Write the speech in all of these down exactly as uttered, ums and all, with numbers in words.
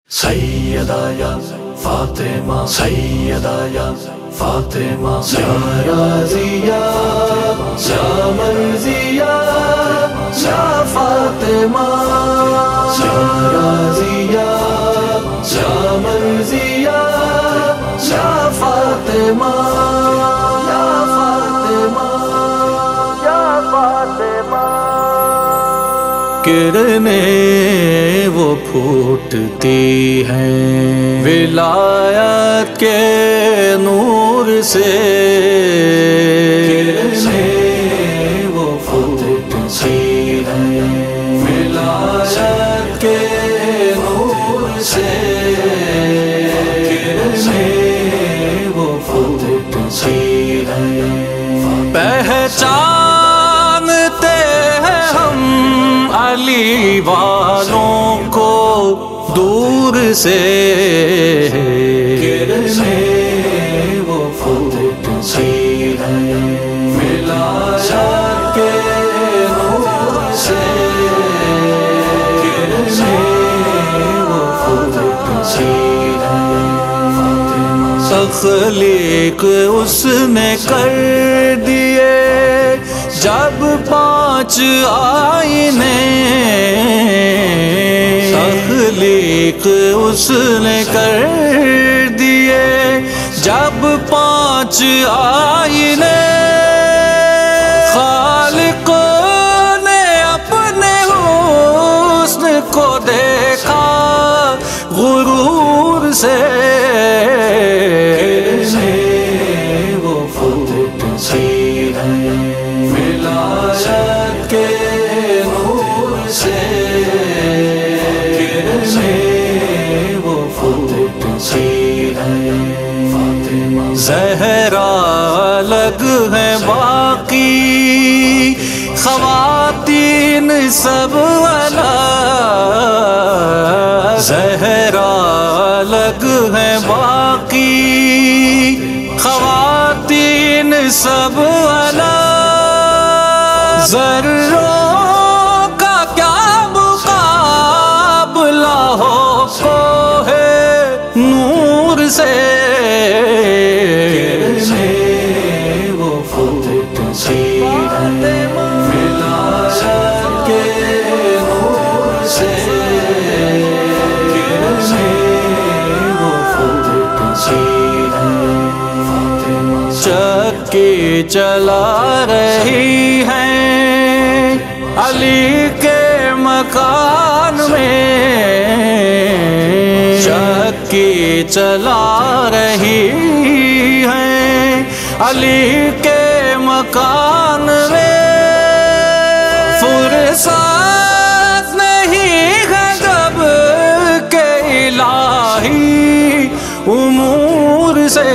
سیدہ یا فاطمہ سیدہ یا فاطمہ یا راضیہ یا مرضیہ یا فاطمہ یا راضیہ یا مرضیہ یا فاطمہ یا فاطمہ یا فاطمہ کرنیں وہ پھوٹتی ہیں ولایت کے نور سے، کرنیں وہ پھوٹتی ہیں ولایت کے نور سے، کرنیں وہ پھوٹتی ہیں پہچانتے ہیں ہم علی والوں کو دور سے، کرنیں وہ پھوٹتی ہیں ولایت کے نور سے، کرنیں وہ پھوٹتی ہیں تخلیق اس نے کر دیے جب پانچ آئینے، تخلیق اس نے کر دیے جب پانچ آئینے، خالق نے اپنے حسن کو دیکھا غرور سے، کرنیں وہ پھوٹتی ہیں ولایت کے نور سے، کرنیں وہ پھوٹتی ہیں زہرا الگ ہیں باقی خواتین سب الگ، زہرا الگ ہیں باقی خواتین سب الگ، ذروں کا کیا مقابلہ ہو کوہ نور سے، کرنیں وہ پھوٹتی ہیں ولایت کے نور سے، کرنیں وہ پھوٹتی ہیں چکی چلا رہی ہیں علی کے مکان میں، چکی چلا رہی ہیں علی کے مکان میں، فرصت نہیں ہے جب کہ الہی امور سے،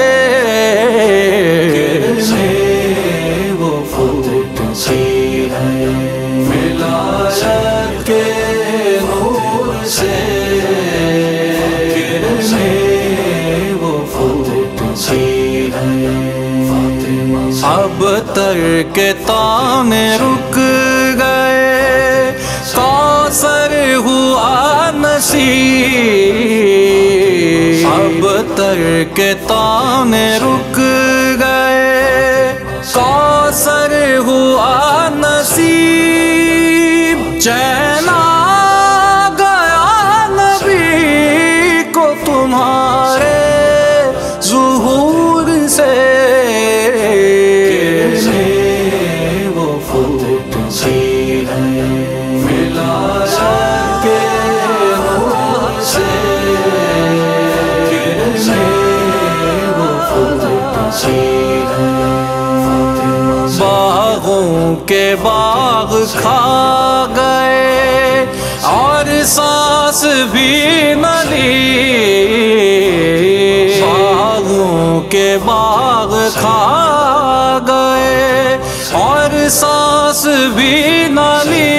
کرنیں وہ پھوٹتی ہیں ولایت کے نور سے، کرنیں وہ پھوٹتی ہیں اب تر کے تانے رک گئے کوثر ہوا نصیب، اب تر کے تانے رک گئے کوثر ہوا نصیب، چین آ گیا نبی کو تمہارے ظہور سے، کرنیں وہ پھوٹتی ہیں ولایت کے نور سے، کرنیں وہ پھوٹتی ہیں باغوں کے باغ کھا گئے اور سانس بھی نہ لی، باغوں کے باغ کھا گئے اور سانس بھی نہ لی،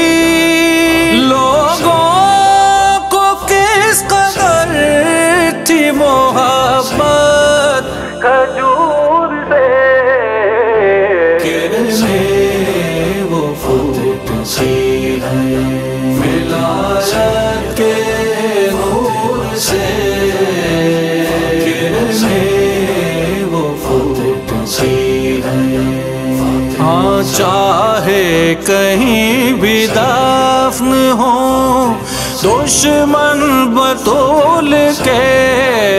لوگوں کو کس قدر تھی محبت کھجور سے، کرنیں وہ پھوٹتی ہیں ولایت کے نور ہاں چاہے کہیں بھی دفن ہو دشمن بطول کے،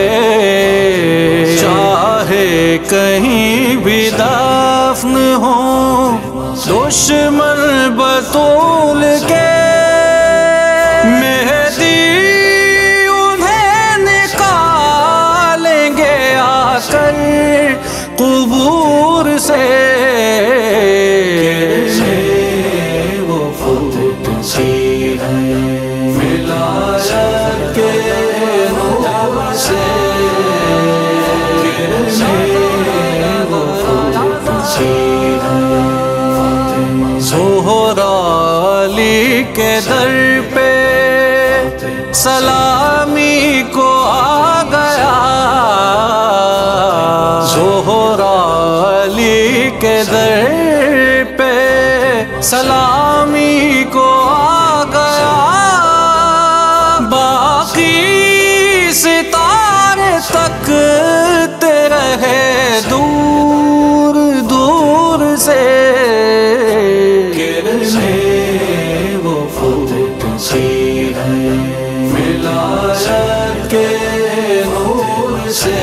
چاہے کہیں بھی دفن ہو دشمن بطول کے، مہدی انہیں نکالیں گے آ کر قبور سے، وہ پھوٹتی ہے ولایت کے نور سے، وہ پھوٹتی ہے زہرا علی کے در پہ سلامی کو آ گیا، زہرا علی کے در پہ سلامی کو آ گیا، باقی ستارے تکتے رہے دور دور سے، وہ پھوٹتی ہے ولایت کے نور سے،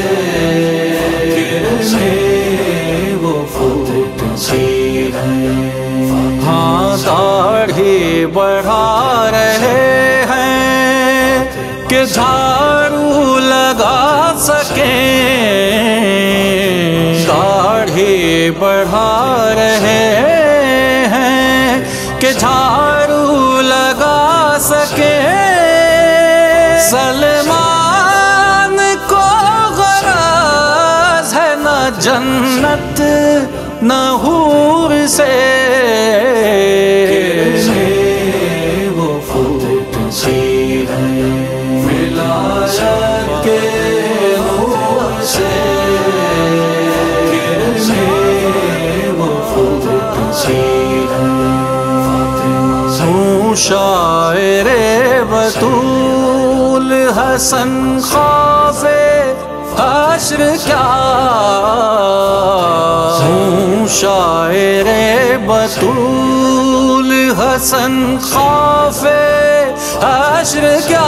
وہ پھوٹتی ہے، ہاں داڑھی بڑھا رہے ہیں کہ جھاڑو لگا سکیں، داڑھی بڑھا رہے کہ جھاڑو لگا سکے، سلمان کو غرض ہے نہ جنت نہ حور سے، وہ پھوٹتی ہے ولایت کے نور سے، وہ پھوٹتی ہے شاعر بطول حسن خوف حشر کیا، ہوں شاعر بطول حسن خوف حشر کیا،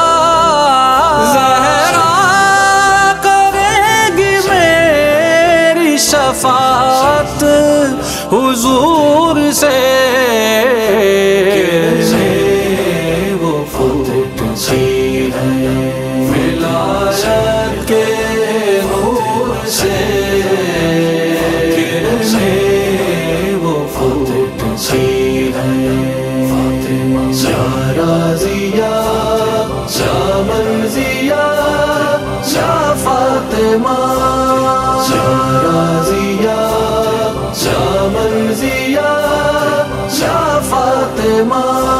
زہرا کرے گی میری شفاعت حضور سے، وہ پھوٹتی ہے ولایت کے نور سے، وہ پھوٹتی ہے، یا راضیہ یا منزیہ یا فاطمہ، یا راضیہ یا منزیہ یا فاطمہ،